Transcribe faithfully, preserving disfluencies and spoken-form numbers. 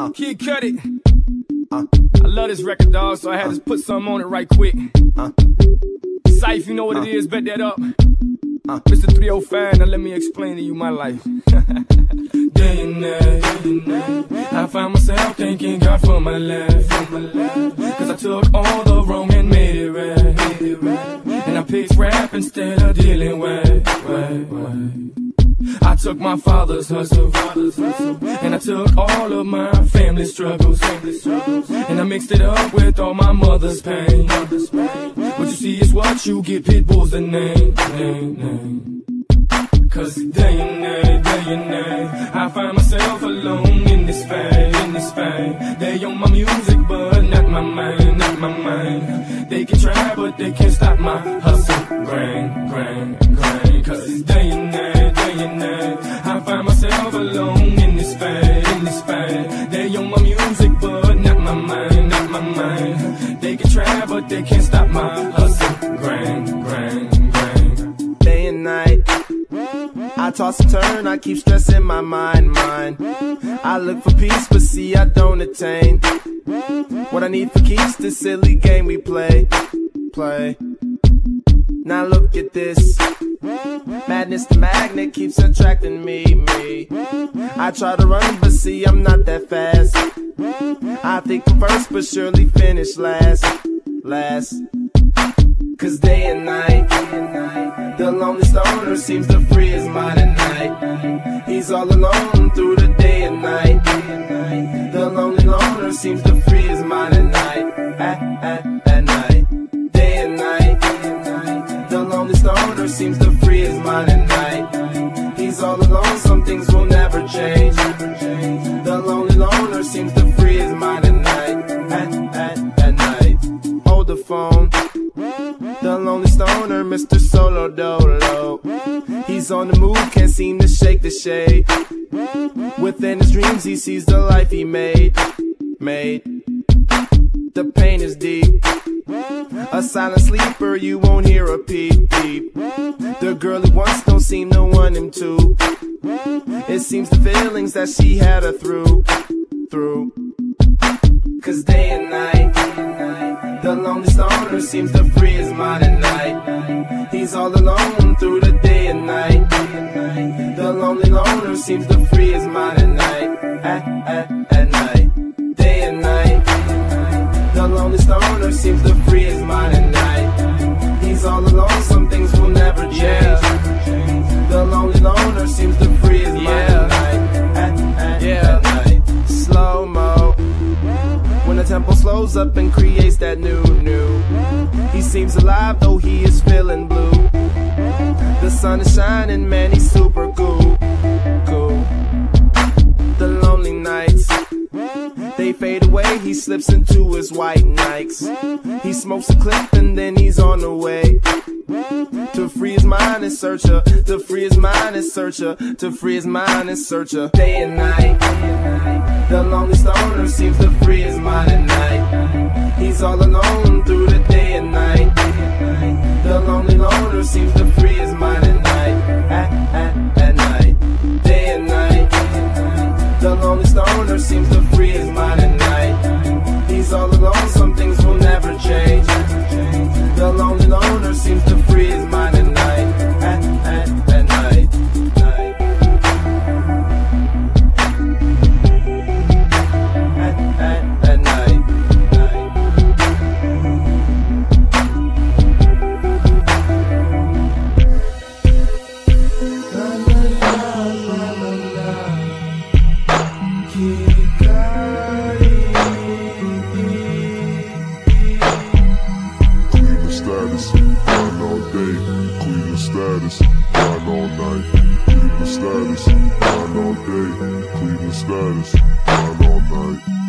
uh, Kid Cudi. Uh, I love this record, dog, so I had uh, to put something on it right quick. Uh, Syph, you know what uh, it is, bet that up. Uh, Mister three oh five, now let me explain to you my life. Day and night, I find myself thanking God for my life. Cause I took all the wrong and made it right. And I picked rap instead of dealing with. I took my father's hustle, and I took all of my family struggles, and I mixed it up with all my mother's pain. What you see is what you get, Pitbull's the name, name, name. Cause day and night, day and night, I find myself alone in this fight, in this fight. They own my music, but not my mind, not my mind. They can try, but they can't stop my hustle, grind, grind, grind. Cause day and night, day and night, I find myself alone in this fight, in this fight. They own my music, but not my mind, not my mind. They can try, but they can't stop my hustle, grind, grind, grind. Day and night, I toss and turn, I keep stressing my mind, mind. I look for peace, but see I don't attain what I need for keeps this silly game we play, play. Now look at this, madness the magnet keeps attracting me, me. I try to run, but see I'm not that fast. I think I'm first, but surely finish last, last. Cause day and night, the lonely stoner seems to free his mind at night. He's all alone through the day and night. The lonely loner seems to free his mind at night, at, at, at night. Day and night, the lonely stoner seems to free his mind at night. He's all alone, some things will never change. The lonely loner seems to free his mind at night, at, at, at night. Hold the phone, the lonely stoner, Mister Solo Dolo. He's on the move, can't seem to shake the shade. Within his dreams he sees the life he made, made. The pain is deep, a silent sleeper, you won't hear a peep, peep. The girl he wants don't seem to want him to. It seems the feelings that she had her through, through. Cause day and night, the lonely stoner seems to free his mind at night. He's all alone through the day and night. The lonely loner seems to free his mind at night, at, at, at night. Day and night, the lonely stoner seems to free his mind at night. He's all alone, some things will never change. Yeah. The lonely loner seems to free his mind yeah. at night, at, at, yeah. at night. Slow-mo, when the tempo slows up and creates that new, new. He seems alive though he is feeling blue. The sun is shining, man, he's super cool, cool. The lonely nights, they fade away, he slips into his white Nikes. He smokes a clip and then he's on the way to free his mind and search her, to free his mind and search her, to free his mind and search her. Day and night, the lonely stoner seems to free his mind at night. He's all alone through the day and night. The lonely loner seems to free his mind at night, at, at, at night. Day and night, the lonely stoner seems to free his mind at night. He's all alone, some things will never change. The lonely loner seems to free his mind at night, at, at, at night, night. At, at, at night, night. La, la, la, la, la, la. Kid Cudi. Status, grind all day, Cleveland status, grind all night. Cleveland status, grind all day, Cleveland status, grind all night.